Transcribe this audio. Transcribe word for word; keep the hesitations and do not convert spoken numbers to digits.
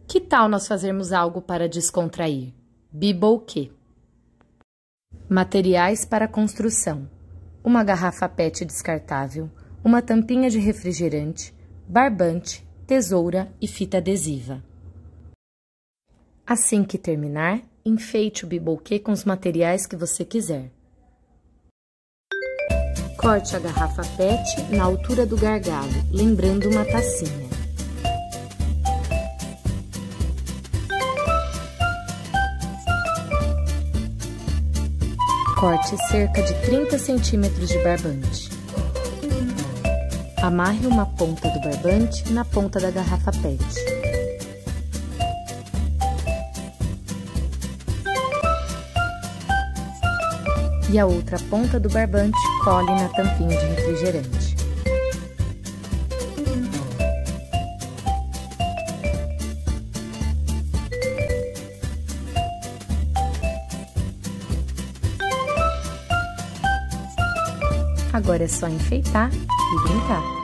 Que tal nós fazermos algo para descontrair? Biboquê. Materiais para construção: uma garrafa pet descartável, uma tampinha de refrigerante, barbante, tesoura e fita adesiva. Assim que terminar, enfeite o biboquê com os materiais que você quiser. Corte a garrafa pet na altura do gargalo, lembrando uma tacinha. Corte cerca de trinta centímetros de barbante. Amarre uma ponta do barbante na ponta da garrafa pet. E a outra ponta do barbante cole na tampinha de refrigerante. Agora é só enfeitar e brincar.